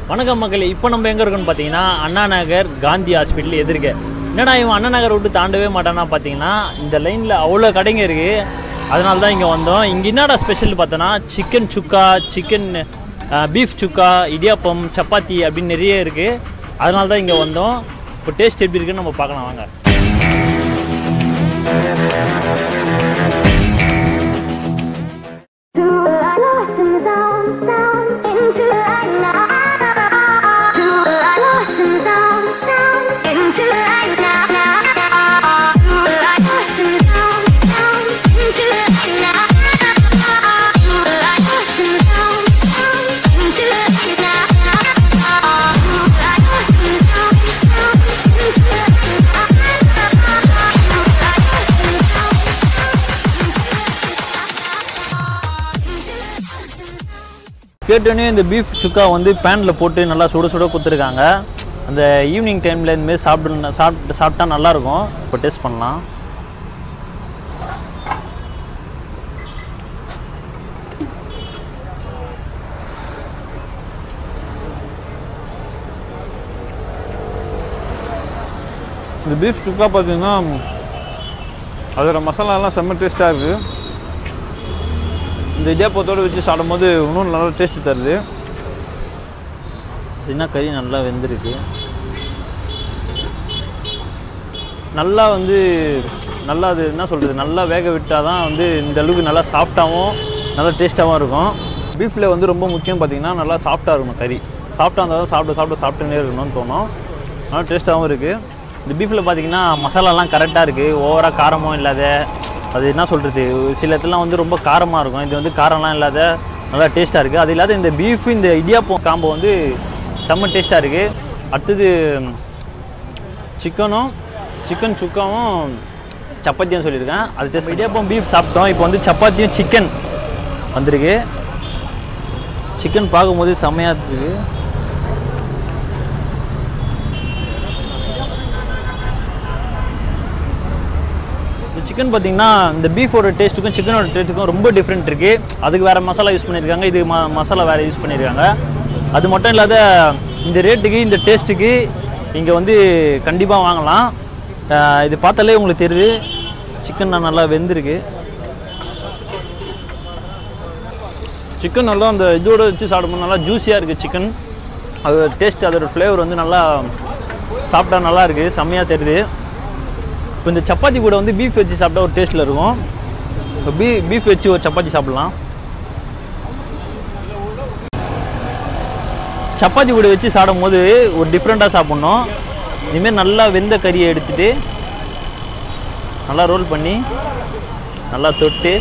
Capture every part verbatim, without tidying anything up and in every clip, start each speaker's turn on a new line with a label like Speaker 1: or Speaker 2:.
Speaker 1: வணக்கம் மக்களே, இப்போ நம்ம எங்கே இருக்கோன்னு பார்த்தீங்கன்னா அண்ணா நகர் காந்தி ஹாஸ்பிட்டல் எதிர்க்க. என்னடா இவன் அண்ணா நகர் விட்டு தாண்டவே மாட்டானா பார்த்தீங்கன்னா, இந்த லைனில் அவ்வளோ கடைங்க இருக்குது. அதனால தான் இங்கே வந்தோம். இங்கே என்னடா ஸ்பெஷல் பார்த்தோன்னா chicken sukka, chicken beef sukka, idiyappam, chapati அப்படின்னு நிறைய இருக்குது. அதனால தான் இங்கே வந்தோம். இப்போ டேஸ்ட் எப்படி இருக்குன்னு நம்ம பார்க்கலாம் வாங்க. கேட்டோன்னே இந்த பீஃப் சுக்கா வந்து பேனில் போட்டு நல்லா சுட சுட கொடுத்துருக்காங்க. அந்த ஈவினிங் டைமில் இந்தமாரி சாப்பிட்டு சாப்பிட்டு சாப்பிட்டா நல்லாயிருக்கும். இப்போ டேஸ்ட் பண்ணலாம். இந்த பீஃப் சுக்கா பார்த்தீங்கன்னா அதோட மசாலாலாம் செம்ம டேஸ்ட்டாக இருக்குது. இந்த இடியாப்பத்தோடு வச்சு சாப்பிடும்போது இன்னும் நல்லா டேஸ்ட்டு தருது. என்ன கறி நல்லா வெந்திருக்கு. நல்லா வந்து நல்லா அது என்ன சொல்கிறது, நல்லா வேக விட்டால் தான் வந்து இந்த அளவுக்கு நல்லா சாஃப்டாகவும் நல்லா டேஸ்ட்டாகவும் இருக்கும். பீஃபில் வந்து ரொம்ப முக்கியம் பார்த்திங்கன்னா நல்லா சாஃப்டாக இருக்கணும். கறி சாஃப்டாக இருந்தால் தான் சாப்பிட சாப்பிட சாப்பிட்டுன்னே இருக்கணும்னு தோணும். நல்லா டேஸ்ட்டாகவும் இருக்குது. இந்த பீஃபில் பார்த்திங்கன்னா மசாலாலாம் கரெக்டாக இருக்குது. ஓவராக காரமும் இல்லாத, அது என்ன சொல்கிறது, சில இடத்துலாம் வந்து ரொம்ப காரமாக இருக்கும். இது வந்து காரம்லாம் இல்லாத நல்லா டேஸ்ட்டாக இருக்குது. அது இல்லாத இந்த பீஃப் இந்த இடியாப்பம் காம்போ வந்து செம்ம டேஸ்ட்டாக இருக்குது. அடுத்தது சிக்கனும் சிக்கன் சுக்காவும் சப்பாத்தியும் சொல்லியிருக்கேன். அது டேஸ்ட். இடியாப்பம் பீஃப் சாப்பிட்டோம். இப்போ வந்து சப்பாத்தியும் சிக்கன் வந்திருக்கு. சிக்கன் பார்க்கும்போது செம்மையாக இருக்குது. சிக்கன் பார்த்திங்கன்னா இந்த பீஃபோட டேஸ்ட்டுக்கும் சிக்கனோட டேஸ்ட்டுக்கும் ரொம்ப டிஃப்ரெண்ட் இருக்குது. அதுக்கு வேறு மசாலா யூஸ் பண்ணியிருக்காங்க, இது ம மசாலா வேறு யூஸ் பண்ணியிருக்காங்க. அது மட்டும் இல்லாத இந்த ரேட்டுக்கு இந்த டேஸ்ட்டுக்கு இங்கே வந்து கண்டிப்பாக வாங்கலாம். இது பார்த்தாலே உங்களுக்கு தெரியுது சிக்கன் நல்லா வெந்திருக்கு. சிக்கன் நல்லா அந்த இதோட வச்சு சாப்பிடும்போது நல்லா ஜூஸியாக இருக்குது சிக்கன். அதோட டேஸ்ட், அதோட ஃப்ளேவர் வந்து நல்லா சாப்பிட்டா நல்லா இருக்குது, செம்மையாக தெரியுது. இப்போ இந்த சப்பாத்தி கூட வந்து பீஃப் வச்சு சாப்பிட்டா ஒரு டேஸ்ட்டில் இருக்கும். இப்போ பீ பீஃப் வச்சு ஒரு சப்பாத்தி சாப்பிட்லாம். சப்பாத்தி கூட வச்சு சாப்பிடும் போது ஒரு டிஃப்ரெண்ட்டாக சாப்பிட்ணும். இதுமாரி நல்லா வெந்த கறியை எடுத்துகிட்டு நல்லா ரோல் பண்ணி நல்லா தொட்டு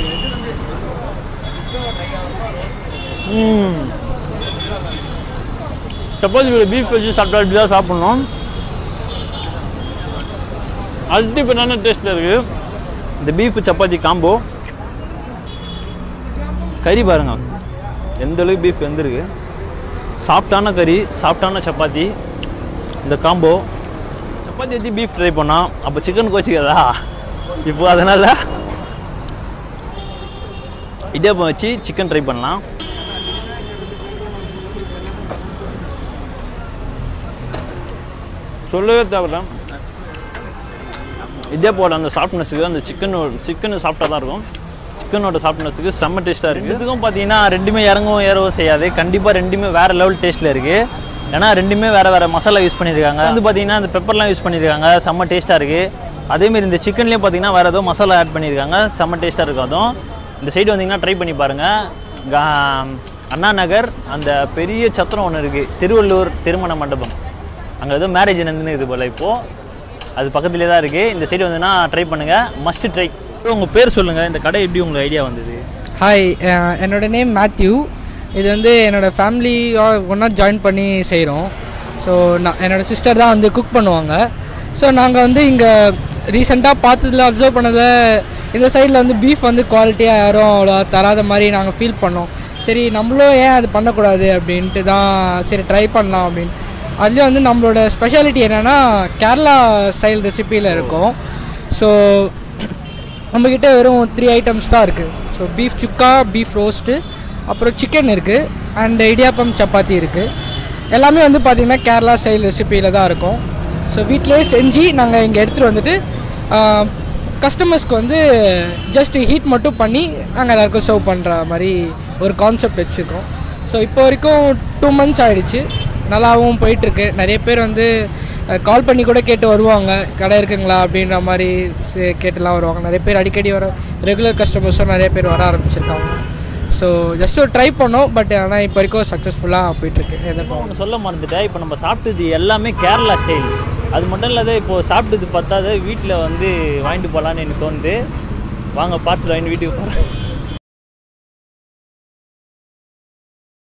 Speaker 1: சப்பாத்தி கூட பீஃப் வச்சு சாப்பிட்டா இப்படி தான் சாப்பிட்ணும். அல்டிமேட்டான டேஸ்ட்டில் இருக்குது இந்த பீஃப் சப்பாத்தி காம்போ. கறி பாருங்கள் எந்த அளவுக்கு பீஃப் வெந்திருக்கு. சாஃப்டான கறி, சாஃப்டான சப்பாத்தி. இந்த காம்போ சப்பாத்தி வச்சு பீஃப் ட்ரை பண்ணோம். அப்போ சிக்கன் கோச்சிக்காதா? இப்போ அதனால் இடியாப்பம் வச்சு சிக்கன் ட்ரை பண்ணலாம். சொல்லவே தேவையில்ல. இடியாப்போட அந்த சாஃப்ட்னஸுக்கு அந்த சிக்கனோட சிக்கன் சாஃப்டாக தான் இருக்கும். சிக்கனோட சாஃப்ட்னஸுக்கு செம்ம டேஸ்ட்டாக இருக்குது. இதுக்கும் பார்த்தீங்கன்னா ரெண்டுமே இறங்கவும் ஏறவும் செய்யாது. கண்டிப்பாக ரெண்டுமே வேறு லெவல் டேஸ்ட்டில் இருக்குது. ஏன்னா ரெண்டுமே வேறு வேறு மசாலா யூஸ் பண்ணியிருக்காங்க. வந்து பார்த்தீங்கன்னா இந்த பெப்பர்லாம் யூஸ் பண்ணியிருக்காங்க, செம்ம டேஸ்ட்டாக இருக்குது. அதேமாரி இந்த சிக்கன்லேயும் பார்த்தீங்கன்னா வேறு ஏதோ மசாலா ஆட் பண்ணியிருக்காங்க, செம்ம டேஸ்ட்டாக இருக்கும். அதுவும் இந்த சைடு வந்தீங்கன்னா ட்ரை பண்ணி பாருங்கள். அண்ணா நகர் அந்த பெரிய சத்திரம் ஒன்று இருக்குது, திருவள்ளூர் திருமண மண்டபம். அங்கே ஏதோ மேரேஜ் நடந்துன்னு இது போல் இப்போது அது பக்கத்துலேயே தான் இருக்குது. இந்த சைடு வந்துன்னா ட்ரை பண்ணுங்கள், மஸ்ட் ட்ரை. உங்கள் பேர் சொல்லுங்கள், இந்த கடை எப்படி உங்களுக்கு ஐடியா வந்தது?
Speaker 2: ஹாய், என்னோடய நேம் மேத்யூ. இது வந்து என்னோடய ஃபேமிலி ஒன்றா ஜாயின் பண்ணி செய்கிறோம். ஸோ நான் என்னோடய சிஸ்டர் தான் வந்து குக் பண்ணுவாங்க. ஸோ நாங்கள் வந்து இங்கே ரீசெண்டாக பார்த்ததில் அப்சர்வ் பண்ணதை இந்த சைடில் வந்து பீஃப் வந்து குவாலிட்டியாக யாரும் அவ்வளோ தராத மாதிரி நாங்கள் ஃபீல் பண்ணோம். சரி நம்மளும் ஏன் அது பண்ணக்கூடாது அப்படின்ட்டு தான் சரி ட்ரை பண்ணலாம் அப்படின்னு. அதுலேயும் வந்து நம்மளோட ஸ்பெஷாலிட்டி என்னென்னா கேரளா ஸ்டைல் ரெசிப்பியில் இருக்கும். ஸோ நம்மக்கிட்ட வெறும் த்ரீ ஐட்டம்ஸ் தான் இருக்குது. So beef sukka, beef roast, அப்புறம் சிக்கன் இருக்குது, அண்ட் இடியாப்பம் சப்பாத்தி இருக்குது. எல்லாமே வந்து பார்த்திங்கன்னா கேரளா ஸ்டைல் ரெசிபியில் தான் இருக்கும். ஸோ வீட்டிலே செஞ்சு நாங்கள் இங்கே எடுத்துகிட்டு வந்துட்டு கஸ்டமர்ஸ்க்கு வந்து ஜஸ்ட் ஹீட் மட்டும் பண்ணி நாங்கள் எல்லாருக்கும் சர்வ் பண்ணுற மாதிரி ஒரு கான்செப்ட் வச்சுருக்கோம். ஸோ இப்போ வரைக்கும் டூ மந்த்ஸ் ஆகிடுச்சு, நல்லாவும் போயிட்டுருக்கு. நிறைய பேர் வந்து கால் பண்ணி கூட கேட்டு வருவாங்க, கடை இருக்குங்களா அப்படின்ற மாதிரி கேட்டுலாம் வருவாங்க. நிறைய பேர் அடிக்கடி வர ரெகுலர் கஸ்டமர்ஸும் நிறைய பேர் வர ஆரம்பிச்சிருக்காங்க. ஸோ ஜஸ்ட் ஒரு ட்ரை பண்ணோம், பட் ஆனால் இப்போ வரைக்கும் சக்ஸஸ்ஃபுல்லாக போயிட்டுருக்கு. எதப்போ
Speaker 1: ஒன்று சொல்ல மறந்துட்டேன், இப்போ நம்ம சாப்பிட்டது எல்லாமே கேரளா ஸ்டைல். அது மட்டும் இல்லாத இப்போது சாப்பிட்டது பத்தாத வீட்டில் வந்து வாங்கிட்டு போகலான்னு எனக்கு தோணுது. வாங்க பார்சல் வாங்கிட்டு வீட்டுக்கு போகிறேன்.